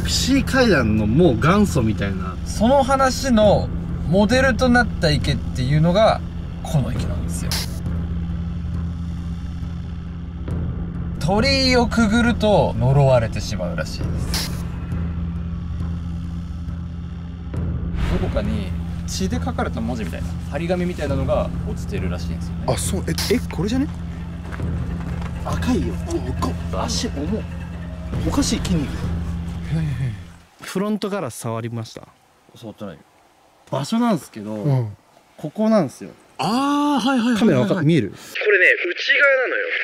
クシー階段のもう元祖みたいな。 その話のモデルとなった池っていうのがこの池なんですよ。鳥居をくぐると呪われてしまうらしいです。どこかに血で書かれた文字みたいな張り紙みたいなのが落ちてるらしいんですよね。 あ、そう。これじゃね？ 赤いよ。足重い。おかしい筋肉。フロントガラス触りました？ 触ってないよ。 場所なんですけど、 うん。 ここなんですよ。 ああ、はいはいはいはい。 カメラ見える？ これね、内側なのよ。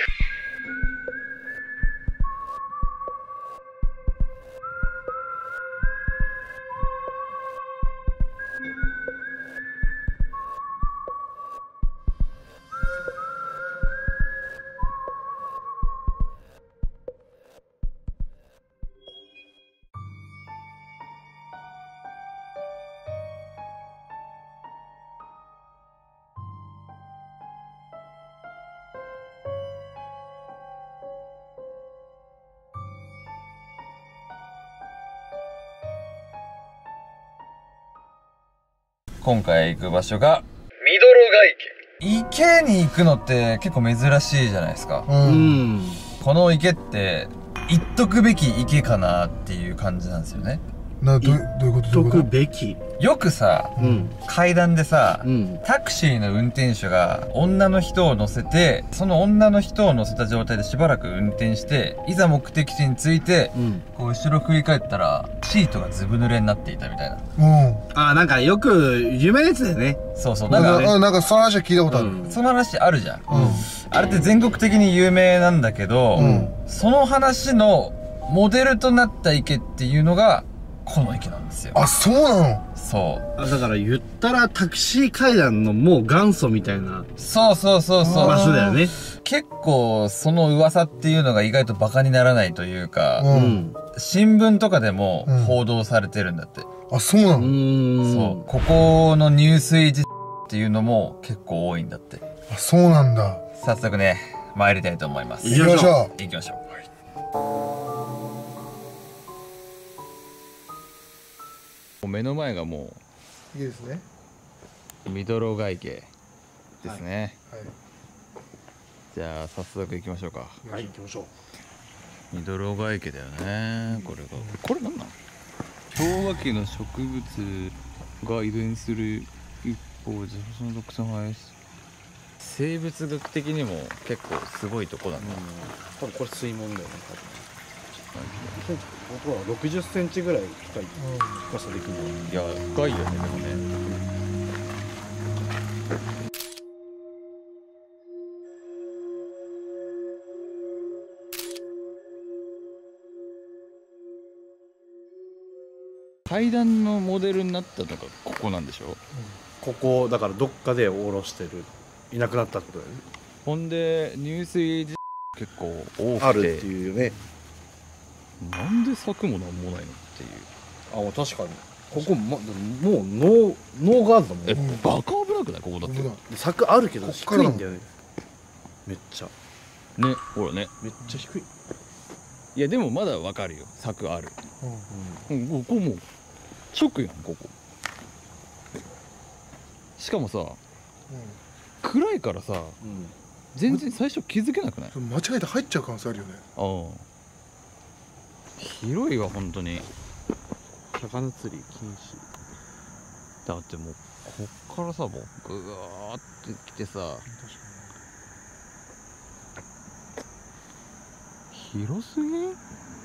今回行く場所がミドロガ池。 池に行くのって結構珍しいじゃないですか。 う。 うんん。 この池って行っとくべき池かなっていう感じなんですよね。 どういうこと？ とくべき。 よくさ、 うん。 階段でさ、 うん。 タクシーの運転手が女の人を乗せて、その女の人を乗せた状態でしばらく運転して、いざ目的地に着いて、 うん。 こう後ろ振り返ったらシートがずぶ濡れになっていたみたいな。 あ、なんかよく有名なやつだよね。 そうそう、 なんか、 なんか、 なんかその話は聞いたことある。 うんその話あるじゃん。 うん。 あれって全国的に有名なんだけど、 うんその話のモデルとなった池っていうのがこの池なんですよ。 あ、そうなの？ そうあ、だから言ったらタクシー階段のもう元祖みたいなそうそうそうそう。 場所だよね。 結構その噂っていうのが意外とバカにならないというか、 う。 うんん。 新聞とかでもうん報道されてるんだって。 あ、そうなうの？ ん。 そう。ここの入水時っていうのも結構多いんだって。 あ、そうなんだ。 早速ね、参りたいと思います。 行きましょ行きましょう。目の前がもう。いいですね。 うミドロガ池ですね。 はい。 じゃあ早速行きましょうか。 はい、行きましょう。 ミドロガ池だよね。これが。これなんなの？氷河期の植物が遺伝する一方でその特徴を生生物学的にも結構すごいとこなんだ。 多分これ水門だよね。僕は60センチぐらい深い深さできるの。 いや深いよねでもね。階段のモデルになったのがここなんでしょ。 ここだからどっかで下ろしてる、いなくなったってことだよね。 ほんで入水時結構多くてあるっていうよね。 なんで柵もなんもないのっていう。 あ、確かに。ここ、もうノーガードだもんね。 バカ危なくないここだって。 危なねい。 柵あるけど低こっからだもんいんだよね。めっちゃほらね。 めっちゃ低い。 いやでもまだわかるよ柵ある。ここもう直やんここ。しかもさ暗いからさうん。 全然最初気づけなくない？ うん。間違えて入っちゃう可能性あるよね。 ああ広いわ本当に。 魚釣り禁止。 だってもうこっからさもうグワーって来てさ広すぎん？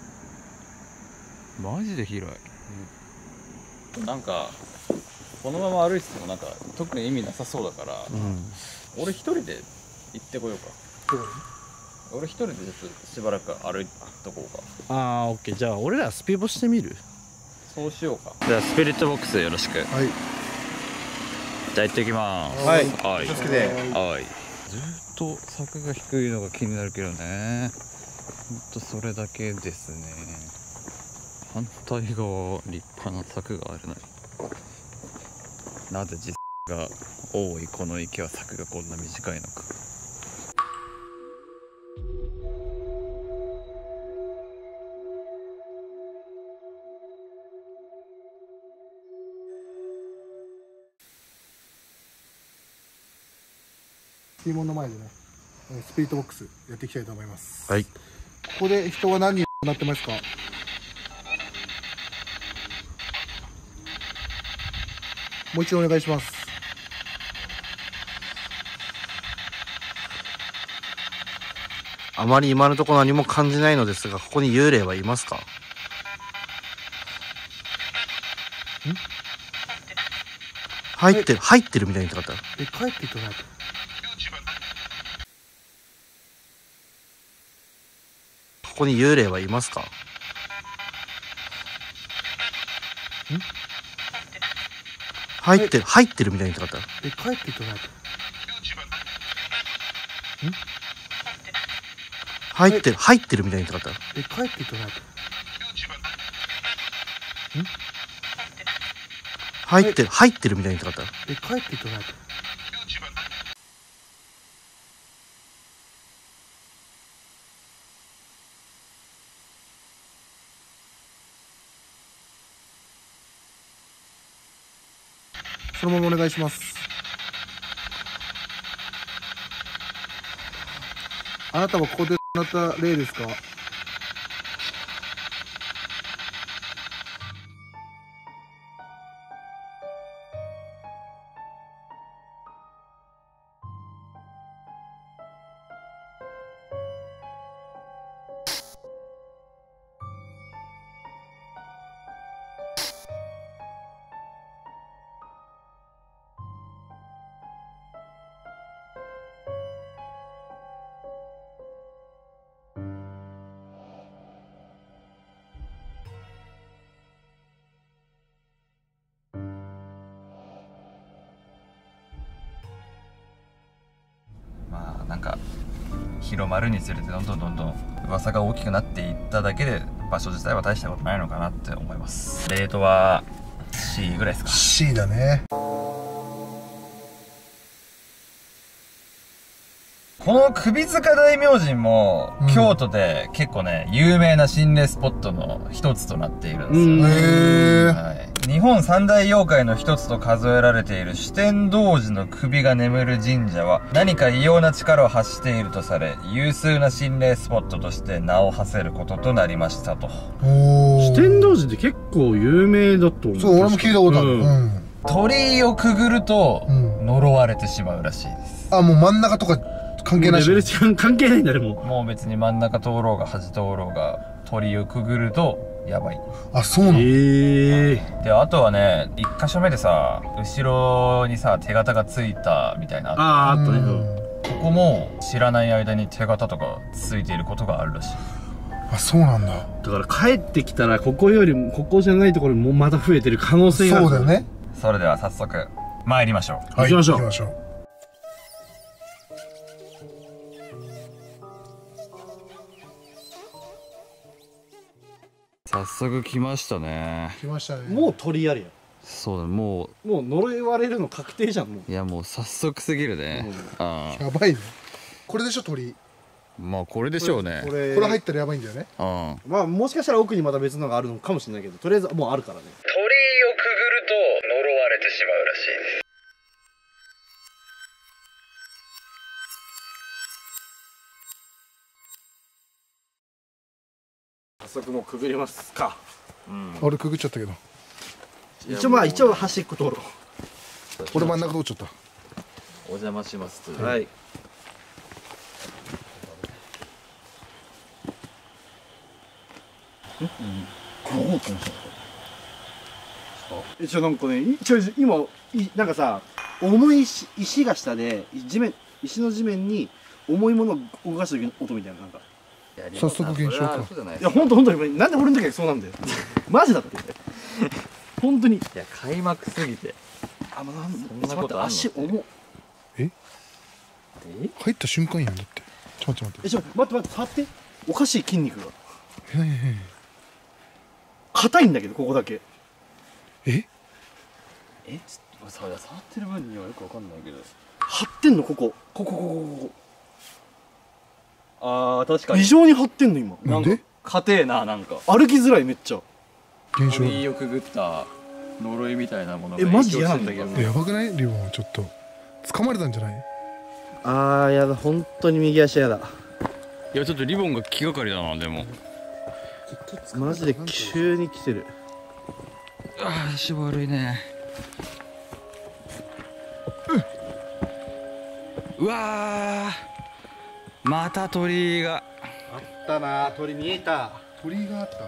マジで広い。なんかこのまま歩いててもなんか特に意味なさそうだから、俺一人で行ってこようか。俺一人でちょっとしばらく歩いとこうか。 ああ、オッケー。じゃあ俺らスピボしてみる？ そうしようか。じゃあスピリットボックスよろしく。 はい。 じゃあ行ってきます。 はいはい気をつけて。 はい。ずっと柵が低いのが気になるけどね。ほんとそれだけですね。反対側立派な柵があるのになぜ実が多いこの池は柵がこんな短いのか。 水門の前でね、スピリットボックスやっていきたいと思います。 はい。 ここで人は何人なってますか？もう一度お願いします。 あまり今のところ何も感じないのですが、ここに幽霊はいますか？入ってるみたいに言ってなかった？ 帰っていかないと。 ここに幽霊はいますか？入ってるみたいに言ってなかった？ 帰っていかないと。 入ってるみたいに言ってなかった？ 帰っていかないと。 入ってるみたいに言ってなかった？ 帰っていかないと。そのままお願いします。あなたはここでなった例ですか？ まあなんか広まるにつれてどんどん噂が大きくなっていっただけで場所自体は大したことないのかなって思います。レートは C ぐらいですか？ C だね。 この首塚大明神も、京都で結構ね有名な心霊スポットの一つとなっているんですよ。はい、日本三大妖怪の一つと数えられている四天童子の首が眠る神社は何か異様な力を発しているとされ、有数な心霊スポットとして名を馳せることとなりましたと。 四天王寺って結構有名だと思う。 そう、俺も聞いたことある。 鳥居をくぐると呪われてしまうらしいです。 あ、もう真ん中とか関係ないし。 レベル関係ないんだね、もう別に真ん中通ろうが端通ろうが鳥居をくぐるとやばい。 あ、そうなの？ で、あとはね、一箇所目でさ、後ろにさ手形がついたみたいな。 あったね。 ここも知らない間に手形とかついていることがあるらしい。 あ、そうなんだ。 だから帰ってきたらここよりもここじゃないところもまた増えてる可能性がある。 そうだよね。 それでは早速参りましょう。 はい、 行きましょう。 行きましょう。 早速来ましたね。 来ましたね。 もう鳥やるやん。 そうだ、もう呪われるの確定じゃん。もういや、もう早速すぎるね。 やばいね。これでしょ、鳥。 まあこれでしょうね。 これ入ったらやばいんだよね。 まあもしかしたら奥にまた別のがあるのかもしれないけど、とりあえずもうあるからね。 鳥居をくぐると呪われてしまうらしいです。 早速もうくぐりますか。 俺くぐっちゃったけど。 一応端っこ通ろう。 俺真ん中通っちゃった。 お邪魔します。 はい。一応なんかね、今なんかさ、重い石が下で石の地面に重いものを動かした時の音みたいな、なんか早速現象か。 いや本当になんで俺の時はそうなんだよ。マジだって本当に。いや開幕すぎて。 あ、もうそんなことあんの？ 足重っ。 入った瞬間やんだって。ちょっと待って。 待って触って。おかしい筋肉が。硬いんだけどここだけ。 触ってる分にはよくわかんないけど。 張ってんのここ。 ああ確かに。 異常に張ってんの今。 なんで？ 硬えな、なんか。 歩きづらいめっちゃ。 現象。 鳥居をくぐった呪いみたいなものが。 マジ嫌なんだけど。 やばくない？リボンちょっと掴まれたんじゃない？ あーやだ、本当に右足やだ。 いやちょっとリボンが気がかりだな。でもマジで急に来てる。 ああ足悪いね。うわーまた鳥居があったな、鳥見えた。 鳥居があった。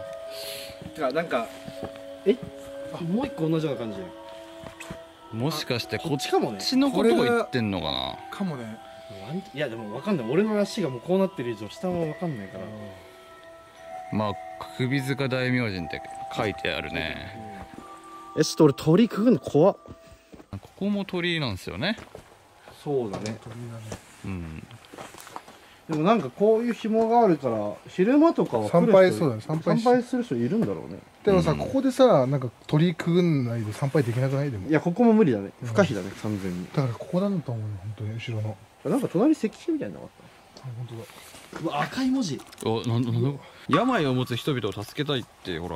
てかなんかもう一個同じような感じ。 もしかしてこっこっちかもね。 ちのことを言ってんのかな。 かもね。 いやでも分かんない。俺の足がもうこうなってる以上下も分かんないから。 まあ首塚大明神って書いてあるね。 ちょっと俺鳥くぐるの怖っ。 ここも鳥居なんですよね。 そうだね。 鳥居だね。 うん。 でもなんかこういう紐があるから昼間とかは参拝、そうだね。参参拝拝する人いるんだろうね。 でもさ、ここでさ、なんか鳥居くぐんないで参拝できなくない？でもいやここも無理だね。不可避だね、完全に。 だからここなんだと思うよ、本当に後ろの。 なんか隣石碑みたいなのなかっ本当だ。 た。うわ赤い文字。 なんだ病を持つ人々を助けたいってほら。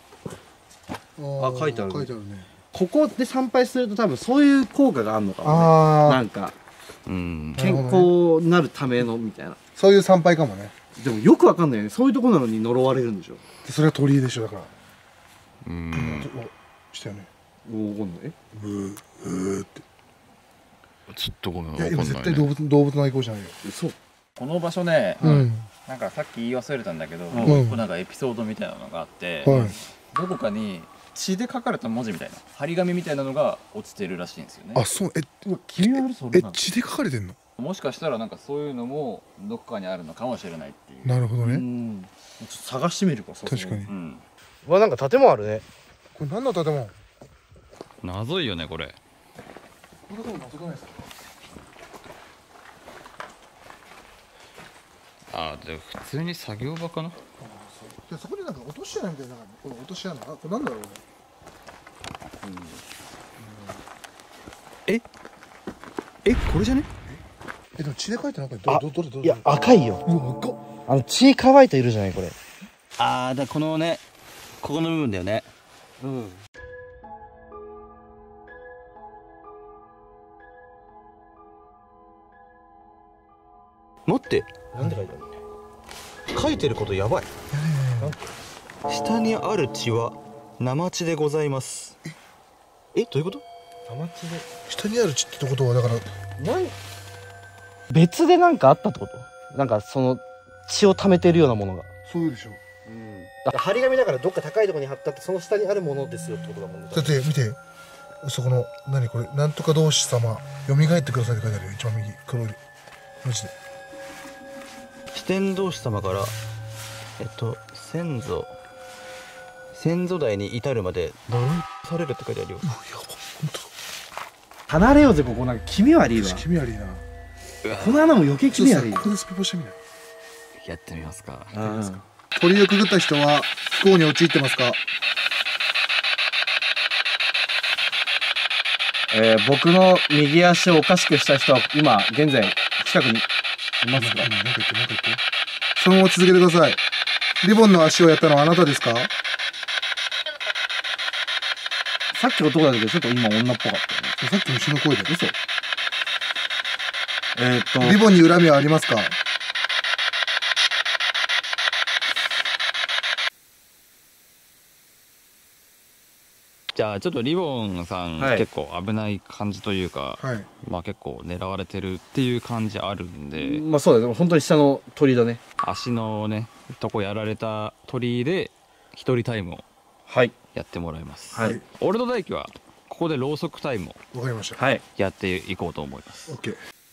あ書いてあるね書いてあるね。 ここで参拝すると多分そういう効果があるのかもね。なあんかうん。 健康になるためのみたいな。 あ、そういう参拝かもね。 でもよくわかんないよね。そういうとこなのに呪われるんでしょ。 でそれは鳥居でしょ、だから。 うん。 おしたよね。 わかんない。 ブーって。 ちょっとごめんいや、 わかんない、 今絶対ね。 動物の愛好じゃないよ。 そう。 この場所ね、 うん。 なんかさっき言い忘れたんだけど、 んもう一個なんかエピソードみたいなのがあって、 はい。 どこかに血で書かれた文字みたいな張り紙みたいなのが落ちてるらしいんですよね。 あ、そう、 君はあるそれなの。 血で書かれてんの？ もしかしたらなんかそういうのもどこかにあるのかもしれないっていう。 なるほどね。 うん。ちょっと探してみるか。 確かに。 うん。 うわなんか建物あるね。 これ何の建物？ 謎いよねこれ。 これでも謎くないですか？ あでも普通に作業場かな。 でそこになんか落とし穴みたいな、この落とし穴、これなんだろうね。 これじゃね？ でも血で書いてなんかあどれいや赤いよ。 うわ赤っ。 血乾いているじゃないこれ。 ああ、だこのね、ここの部分だよね。 うん。 待って、 なんで書いてある？ 書いてることやばい。下にある血は生血でございます。どういうこと？ 生血で。 下にある血ってことはだから別でなんかあったってこと？なんかその血を溜めてるようなものが。 そういうでしょ。 だから張り紙だからどっか高いところに貼ったってその下にあるものですよってことだもんね。 だって見て、そこの何これ、なんとか同士様蘇ってくださいって書いてあるよ。一番右黒い文字で。 四天童子様から先祖代に至るまで呪いされるって書いてあるよ。 やば、本当だ。 離れようぜここ。なんか気味悪いわ。 気味悪いな。 この穴も余計気味悪い。 ここでスピポしてみない？ やってみますか。 鳥居をくぐった人は不幸に陥ってますか？ 僕の右足をおかしくした人は今現在近くにいますか？ なんか言って。そのまま続けてください。リボンの足をやったのはあなたですか？ さっき男だけどちょっと今女っぽかったよね。 さっき虫の声で。 嘘。 リボンに恨みはありますか？ じゃあちょっとリボンさん、 はい結構危ない感じというか、 はい。 まあ結構狙われてるっていう感じあるんで、 まあそうだね。でも本当に下の鳥だね。 足のねとこやられた鳥居で一人タイムをはいやってもらいます。 はい俺と大輝はここでろうそくタイムをわかりました。 はい。 やっていこうと思います。 オッケー。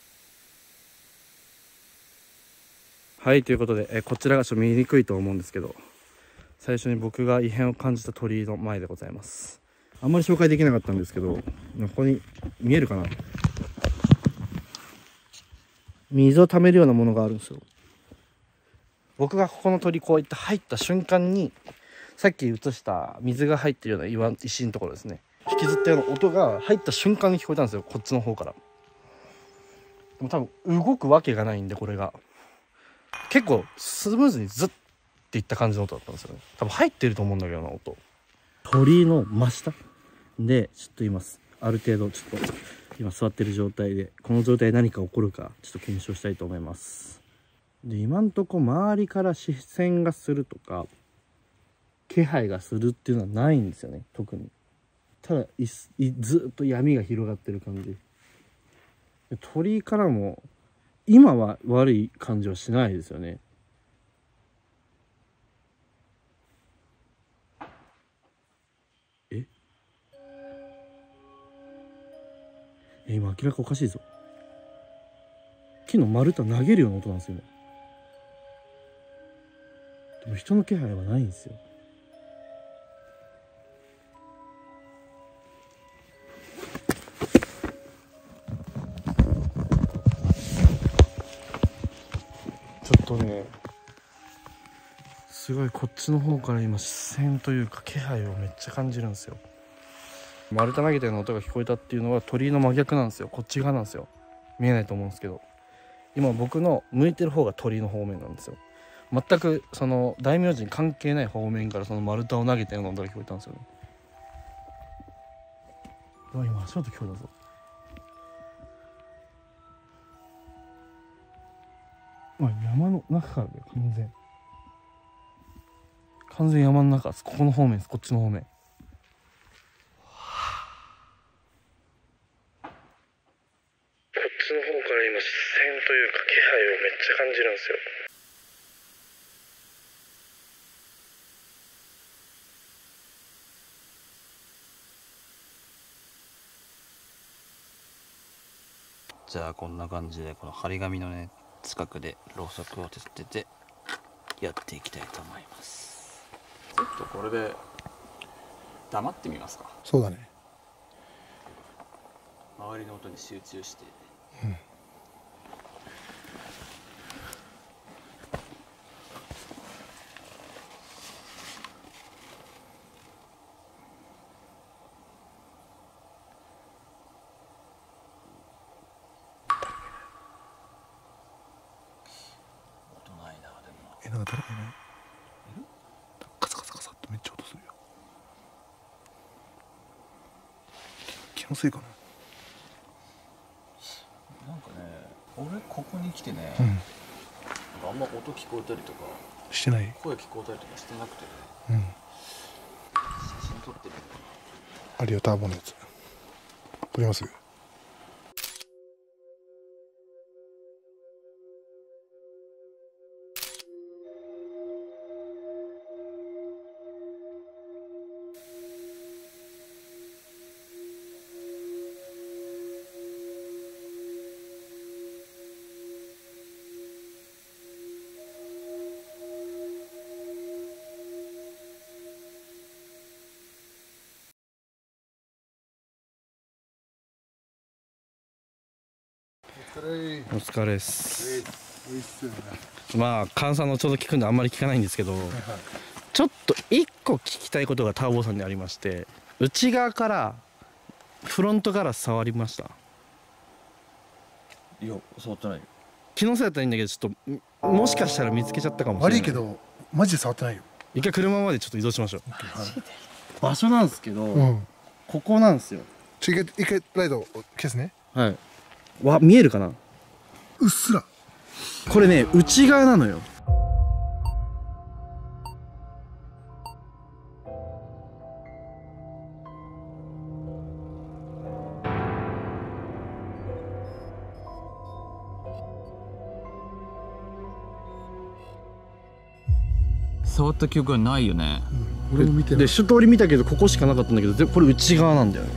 はいということで、こちらがちょっと見にくいと思うんですけど、最初に僕が異変を感じた鳥居の前でございます。あんまり紹介できなかったんですけど、ここに見えるかな、水を溜めるようなものがあるんですよ。僕がここの鳥こういって入った瞬間にさっき映した水が入ってるような石のところですね、引きずったような音が入った瞬間に聞こえたんですよ、こっちの方から。でも多分動くわけがないんで、これが結構スムーズにズッっていった感じの音だったんですよね。多分入ってると思うんだけどな、音。鳥居の真下でちょっと言います。ある程度ちょっと今座ってる状態で、この状態で何か起こるかちょっと検証したいと思います。で、今んとこ周りから視線がするとか気配がするっていうのはないんですよね、特に。ただずっと闇が広がってる感じで、鳥居からも今は悪い感じはしないですよね。今明らかおかしいぞ。木の丸太投げるような音なんですよね。でも人の気配はないんですよ。ちょっとね、すごいこっちの方から今視線というか気配をめっちゃ感じるんですよ。丸太投げたような音が聞こえたっていうのは鳥居の真逆なんですよ。こっち側なんですよ。見えないと思うんですけど、今僕の向いてる方が鳥居の方面なんですよ。全くその大名人関係ない方面からその丸太を投げたような音が聞こえたんですよね。うわ、今足音聞こえたぞ。山の中からだよ、完全山の中です。ここの方面です。こっちの方面。こっちの方から今視線というか気配をめっちゃ感じるんですよ。 じゃあこんな感じでこの張り紙のね近くでろうそくを照っててやっていきたいと思います。 ちょっとこれで黙ってみますか。 そうだね。 周りの音に集中して、音ないな。でもなんか誰かいない？カサカサカサってめっちゃ音するよ。気のせいかな。 なんかね、俺ここに来てね、あんま音聞こえたりとかしてない。 声聞こえたりとかしてなくてね、写真撮ってる。 あるよ、ターボのやつ。撮ります？ お疲れです。まあ菅さんのちょうど聞くんであんまり聞かないんですけど、ちょっと一個聞きたいことがターボさんにありまして、内側からフロントガラス触りました？ いや、触ってないよ。 気のせいだったらいいんだけど、ちょっともしかしたら見つけちゃったかもしれない。 悪いけどマジで触ってないよ。 一回車までちょっと移動しましょう。 場所なんですけど、 ここなんですよ。 一回ライト消すね。 はい。見えるかな？ うっすら。 これね、内側なのよ。 触った記憶はないよね。 俺も見てない。 で一通り見たけどここしかなかったんだけど、これ内側なんだよね。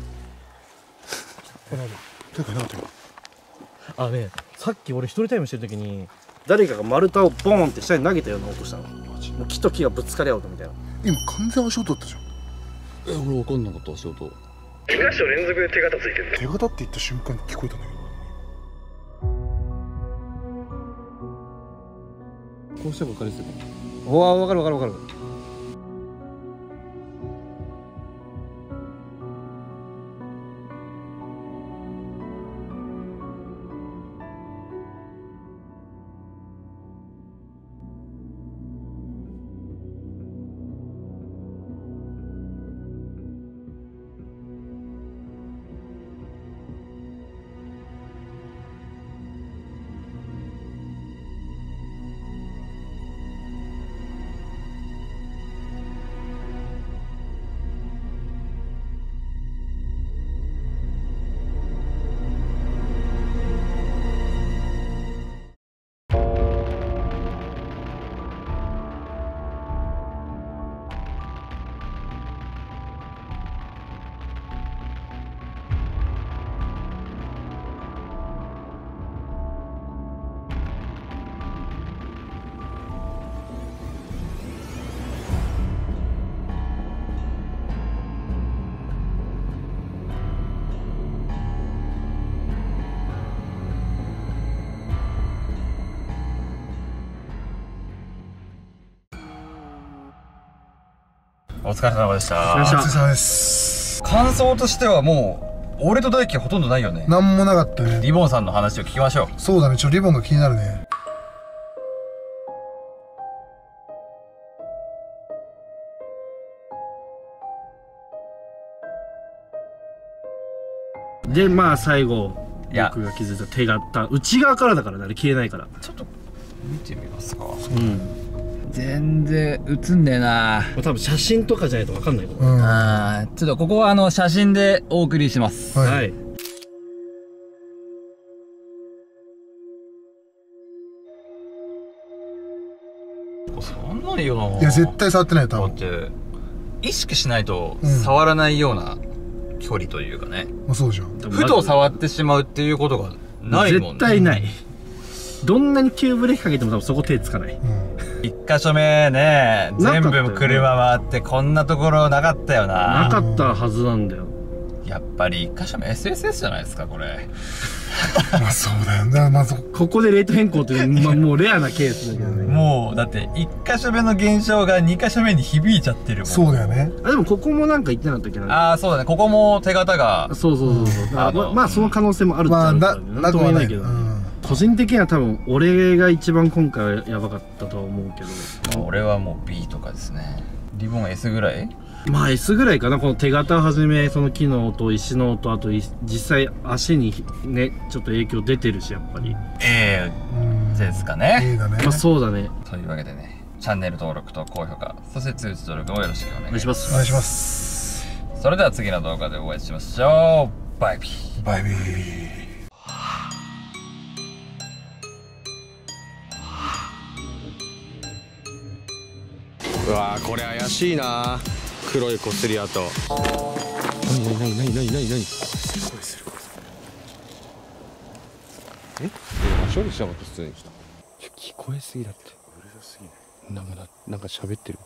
これある。手がなかったよ。 あ、ね、さっき俺一人タイムしてる時に誰かが丸太をボーンって下に投げたような音したの。もう木と木がぶつかり合うとみたいな。 今完全足音だったじゃん。 俺分かんなかった足音。 2箇所連続で手形ついてる。 手形って言った瞬間に聞こえたんだけど。 こうしたら分かりやすいかも。 うわ、分かる分かる分かる。 お疲れ様でしたお疲れ様です。 感想としてはもう俺と大輝ほとんどないよね。 なんもなかったね。 リボンさんの話を聞きましょう。 そうだね、リボンが気になるね。 でまあ最後いや僕が気づいた手形、内側からだからね、あれ消えないから。 ちょっと見てみますか。 うん全然映んねえな。 多分写真とかじゃないと分かんないかうん。 あーちょっとここは写真でお送りします。 ら。 はい。 はい。 触んないよな。 いや、絶対触ってないよ、多分。 だって意識しないとうん触らないような距離というかね、 まあ、そうじゃん。 ふと触ってしまうっていうことがないもんね。 絶対ない。どんなに急ブレーキかけても多分そこ手つかない。 うん。 一箇所目ね、全なかったよね部車回ってこんなところなかったよなな。 かったはずなんだよ。 やっぱり一箇所目 SSS じゃないですかこれ。 まあ、そうだよね。まあ、 ここでレート変更っていう、まあ、もうレアなケースだけどね。 もうだって一箇所目の現象が二箇所目に響いちゃってるもん。 そうだよね。 あでもここもなんか言ってなかったっけな。 ああそうだね、ここも手形がそうそうそうそう。だからまあその可能性もあるっちまあ、 ゃあるなとも言えないけどね。 うん。 個人的には多分俺が一番今回はやばかったとは思うけど、 俺はもう B とかですね。リボン S ぐらい。 まあ S ぐらいかな。この手形はじめその木の音、石の音、あと実際足にねちょっと影響出てるし、やっぱり A うんですかね。 A だね。 まあそうだね。 というわけでね、チャンネル登録と高評価、そして通知登録もよろしくお願いします。 お願いします。 お願いします。 それでは次の動画でお会いしましょう。バイビー。 バイビー。 うわーこれ怪しいな。黒いこすり跡。何処理したのと普通にした聞こえすぎだって。うるさすぎない。なんか喋ってる。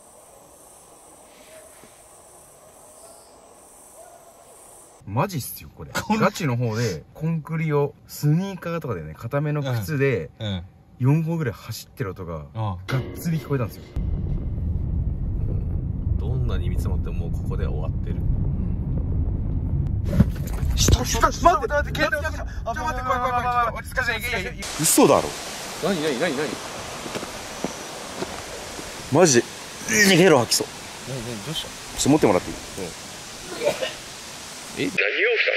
マジっすよこれ。ガチの方でコンクリをスニーカーとかでね、固めの靴で4歩ぐらい走ってる音ががっつり聞こえたんですよ。 どんなに見積もってももうここで終わってる。 待って、待って、待って、待って、怖い、落ち着かせない。 嘘だろ。何マジでゲロ吐きそう。どうした。ちょっと持ってもらっていい？ 何が起きた？